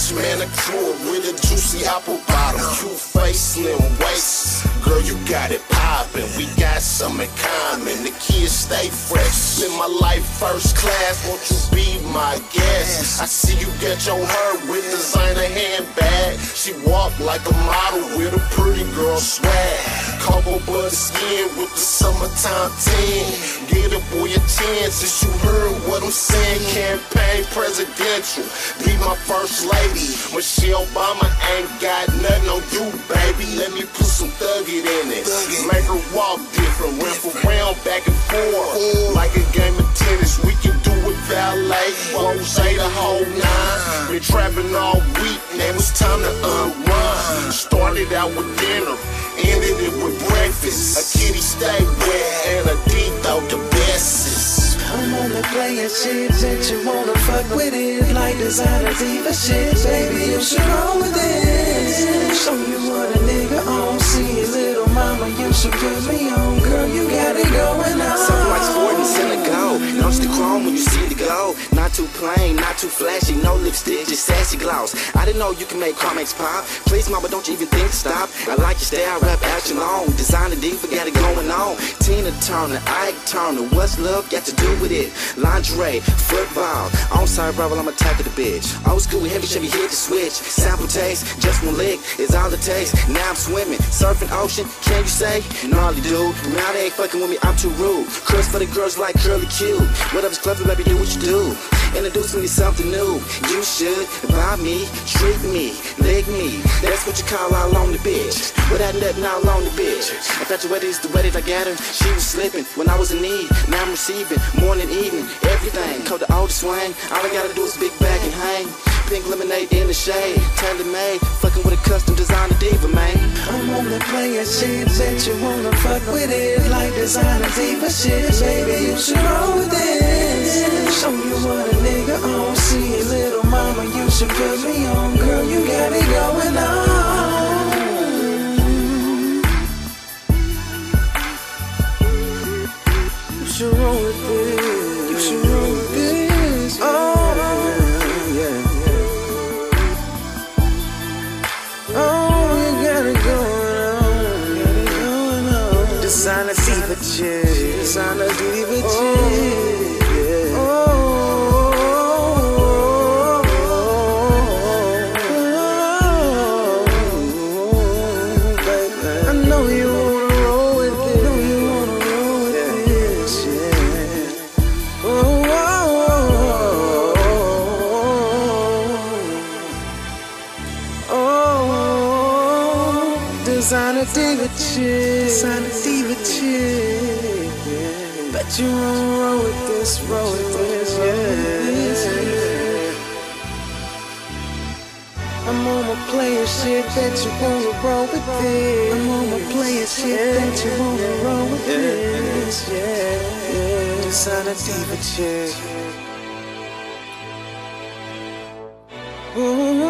fresh manicure with a juicy apple bottom. Cute face, slim waist. Girl, you got it poppin'. We got some in common. The kids stay fresh. In my life first class, won't you be my guest? I see you get your hair with designer handbag. She walk like a model with a pretty girl swag. Cocoa butter skin with the summertime tan. Get a boy a chance since you heard what I'm saying. Campaign presidential, be my first lady. Michelle Obama ain't got nothing on you, baby. Let me put some thuggin' in it. Make her walk different, ramp around back and forth. Like a game of tennis, we can do it valet. Rose the whole nine. Been trapping all week, now it's time to unwind. Started out with dinner, ended it with breakfast. A kitty stay wet and a D thought the bestest. I'm on the player shit that you wanna fuck with it. Like designer diva shit, baby, you should roll with it. Show you what a nigga on. See you, little mama, you should put me on. Girl, you got it going on. Something like sporting Senegal. Notice the chrome when you see the glow. Not too plain, not too flashy. No lipstick, just sassy gloss. I didn't know you can make comics pop. Please, mama, don't you even think to stop. I like your style, rap action long. Designer diva, got it going on. Tina Turner, Ike Turner. What's love got to do with it? Lingerie, football. On-side rival, I'm a type of the bitch. Old school, heavy, Chevy, hit the switch. Sample taste, just one lick is all it takes. Now I'm swimming, surfing ocean. Can you say? Gnarly dude. Now they ain't fucking with me, I'm too rude. Curse for the girls like Curly Q. Whatever's clever, baby, do what you do. Introduce me to something new. You should buy me, treat me, lick me. That's what you call all on the bitch. Without nothing all on the bitch. Infatuated is the way that I got her. She was slipping when I was in need. Now I'm receiving morning, evening, everything. Called the oldest swing. All I gotta do is big back and hang. Pink lemonade in the shade, tailor made. Fucking with a custom designer diva, man. I'm on the player shit that you wanna fuck with it. Like designer diva shit, baby, you should roll with it. Show you what a nigga on. See you, little mama, you should put me on. Girl, you got it going on. You should roll with this. You should roll with this. Oh. Designer diva chick, designer diva chick, yeah. Baby, I know you wanna roll with it. Know you wanna roll with this, yeah. Designer diva chick, designer diva chick, yeah. Bet you won't roll with this, yeah. I'm on my player shit, bet you wanna roll with this. I'm on my player shit, bet you wanna roll with this, yeah. Designer diva chick. Ooh.